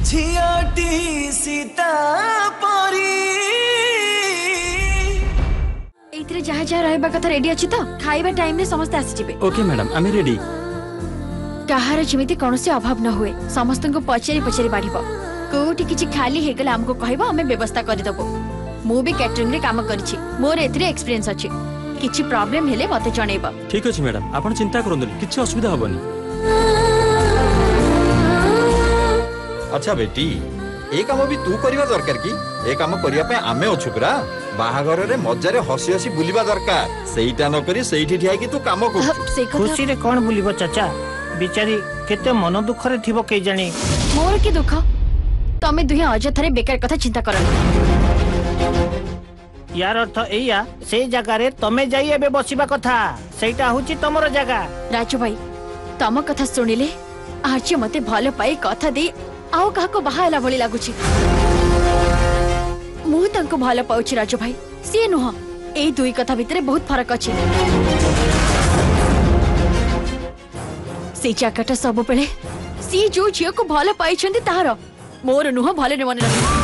झियाटी सीता परी एथरे जहा जहा रहबा कथा रेडी अछि तो खाइबा टाइम रे समस्त आसी जिवे। Okay madam am ready. कहार जेमिति कोनोसी अभाव न हुए समस्त को पचेरी पचेरी बाढ़िबो कोठी किछि खाली हे गेला हमको कहबो हमें व्यवस्था करि दबो। मु भी कैटरिंग रे काम करछि मोर एथरे एक्सपीरियंस अछि किछि प्रॉब्लम हेले मते जणेबो। ठीक अछि मैडम आपण चिंता करंदनी किछि असुविधा हबनी। अच्छा बेटी ए काम भी तू करबा दरकार कि ए काम करिया पे आमे अछु पुरा बाहागर रे मजा रे हसी हसी बुलिबा दरकार सेईटा न करी सेईठी ठिया कि तू काम कर खुशी रे कोन बुलिबो चाचा बिचारी केते मन दुख रे थिबो के जानी। मोर की दुख तमे दुहे अजथरे बेकार कथा चिंता करन। यार अर्थ एया से जगह रे तमे जाई एबे बसिबा कथा सेईटा होची तमरो जगह। राजू भाई तम कथा सुनिले आज मते भलो पाई कथा दे आउ कहा को बाहाला भली लागुची। मु तंको भलो पाउची राजू भाई से नुह ए दुई कथा भितरे बहुत फरक अछि। से जगहटा सब बेले सी जो झियो को भलो पाई छंदी ताहार मोर नुह भले ने मन रखी।